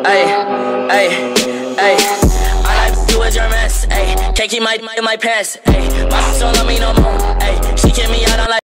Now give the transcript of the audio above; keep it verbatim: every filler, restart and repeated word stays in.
Ay, ay, ay. I like you with your mess. Ay, can't keep my in my pants. Ay, my bitch don't love me no more. Ay, she kick me out on like.